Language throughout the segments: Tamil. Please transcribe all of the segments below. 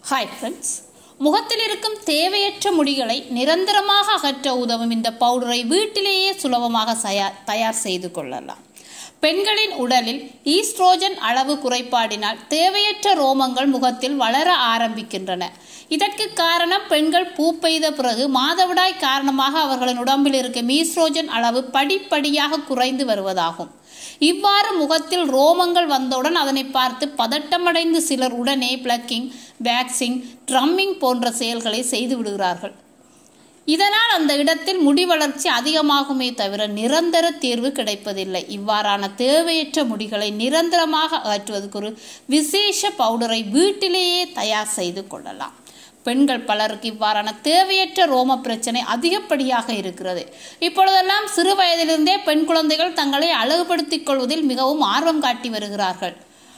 ஹாய் ஃப்ரெண்ட்ஸ், முகத்தில் இருக்கும் தேவையற்ற முடிகளை நிரந்தரமாக அகற்ற உதவும் இந்த பவுடரை வீட்டிலேயே சுலபமாக தயார் செய்து கொள்ளலாம். பெண்களின் உடலில் ஈஸ்ட்ரோஜன் அளவு குறைபாடினால் தேவையற்ற ரோமங்கள் முகத்தில் வளர ஆரம்பிக்கின்றன. இதற்கு காரணம் பெண்கள் பூ பெய்த பிறகு மாதவிடாய் காரணமாக அவர்களின் உடம்பில் இருக்கும் ஈஸ்ட்ரோஜன் அளவு படிப்படியாக குறைந்து வருவதாகும். இவ்வாறு முகத்தில் ரோமங்கள் வந்தவுடன் அதனை பார்த்து பதட்டமடைந்து சிலர் உடனே பிளக்கிங், வேக்சிங், ட்ரம்மிங் போன்ற செயல்களை செய்து விடுகிறார்கள். இதனால் அந்த இடத்தில் முடி வளர்ச்சி அதிகமாகுமே தவிர நிரந்தர தீர்வு கிடைப்பதில்லை. இவ்வாறான தேவையற்ற முடிகளை நிரந்தரமாக அகற்றுவதற்கு ஒரு விசேஷ பவுடரை வீட்டிலேயே தயார் செய்து கொள்ளலாம். பெண்கள் பலருக்கு இவ்வாறான தேவையற்ற ரோம பிரச்சனை அதிகப்படியாக இருக்கிறது. இப்பொழுதெல்லாம் சிறு வயதிலிருந்தே பெண் குழந்தைகள் தங்களை அழகுபடுத்திக் கொள்வதில் மிகவும் ஆர்வம் காட்டி வருகிறார்கள்.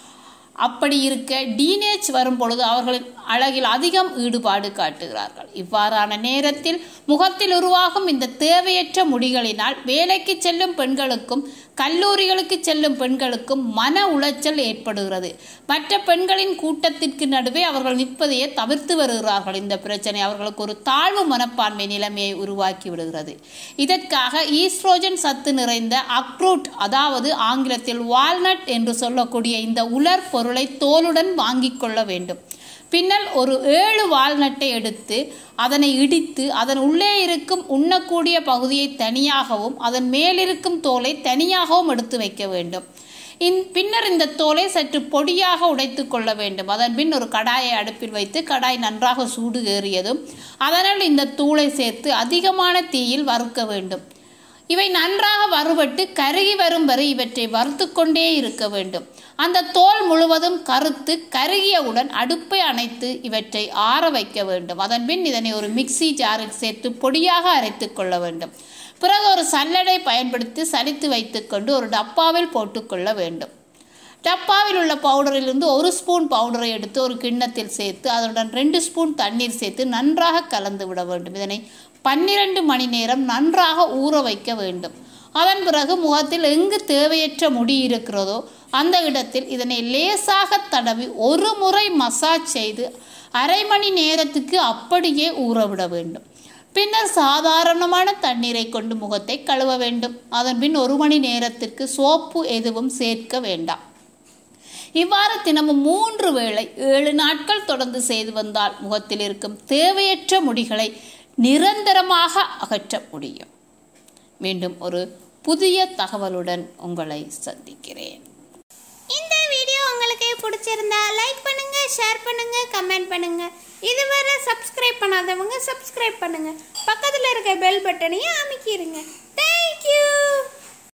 அப்படி இருக்க டீனேஜ் வரும் பொழுது அவர்களின் அழகில் அதிகம் ஈடுபாடு காட்டுகிறார்கள். இவ்வாறான நேரத்தில் முகத்தில் உருவாகும் இந்த தேவையற்ற முடிகளினால் வேலைக்கு செல்லும் பெண்களுக்கும் கல்லூரிகளுக்கு செல்லும் பெண்களுக்கும் மன உளைச்சல் ஏற்படுகிறது. மற்ற பெண்களின் கூட்டத்திற்கு நடுவே அவர்கள் நிற்பதையே தவிர்த்து வருகிறார்கள். இந்த பிரச்சனை அவர்களுக்கு ஒரு தாழ்வு மனப்பான்மை நிலைமையை உருவாக்கி விடுகிறது. இதற்காக ஈஸ்ட்ரோஜன் சத்து நிறைந்த அக்ரூட், அதாவது ஆங்கிலத்தில் வால்நட் என்று சொல்லக்கூடிய இந்த உலர் பொருளை தோலுடன் வாங்கிக் கொள்ள வேண்டும். பின்னர் ஒரு 7 வால்நட்டை எடுத்து அதனை இடித்து அதன் உள்ளே இருக்கும் உண்ணக்கூடிய பகுதியை தனியாகவும் அதன் மேலிருக்கும் தோலை தனியாகவும் எடுத்து வைக்க வேண்டும். பின்னர் இந்த தோலை சற்று பொடியாக உடைத்து கொள்ள வேண்டும். அதன் பின் ஒரு கடாயை அடுப்பில் வைத்து கடாய் நன்றாக சூடு ஏறியதும் அதனால் இந்த தூளை சேர்த்து அதிகமான தீயில் வறுக்க வேண்டும். இவை நன்றாக வறுபட்டு கருகி வரும் வரை இவற்றை வறுத்து கொண்டே இருக்க வேண்டும். அந்த தோல் முழுவதும் கருத்து கருகியவுடன் அடுப்பை அணைத்து இவற்றை ஆற வைக்க வேண்டும். அதன் பின் இதனை ஒரு மிக்சி ஜாரில் சேர்த்து பொடியாக அரைத்து கொள்ள வேண்டும். பிறகு ஒரு சல்லடை பயன்படுத்தி சலித்து வைத்துக்கொண்டு ஒரு டப்பாவில் போட்டுக்கொள்ள வேண்டும். டப்பாவில் உள்ள பவுடரிலிருந்து 1 ஸ்பூன் பவுடரை எடுத்து ஒரு கிண்ணத்தில் சேர்த்து அதனுடன் 2 ஸ்பூன் தண்ணீர் சேர்த்து நன்றாக கலந்து விட வேண்டும். இதனை 12 மணி நேரம் நன்றாக ஊற வைக்க வேண்டும். அதன் பிறகு முகத்தில் எங்கு தேவையற்ற முடி இருக்கிறதோ அந்த இடத்தில் இதனை லேசாக தடவி ஒரு முறை மசாஜ் செய்து அரை மணி நேரத்துக்கு அப்படியே ஊறவிட வேண்டும். பின்னர் சாதாரணமான தண்ணீரை கொண்டு முகத்தை கழுவ வேண்டும். அதன் பின் 1 மணி நேரத்திற்கு சோப்பு எதுவும் சேர்க்க வேண்டாம். இவ்வாறு தினமும் 3 வேளை 7 நாட்கள் தொடர்ந்து செய்து வந்தால் முகத்தில் இருக்கும் தேவையற்ற முடிகளை நிரந்தரமாக அகற்ற முடியும். மீண்டும் ஒரு புதிய தகவலுடன் உங்களை சந்திக்கிறேன். இந்த வீடியோ உங்களுக்கு பிடிச்சிருந்தா லைக் பண்ணுங்க, ஷேர் பண்ணுங்க, கமெண்ட் பண்ணுங்க. இதுவரை சப்ஸ்கிரைப் பண்ணாதவங்க சப்ஸ்கிரைப் பண்ணுங்க. பக்கத்தில் இருக்க பெல் பட்டனையும் அமுக்கிடுங்க. தேங்க்யூ.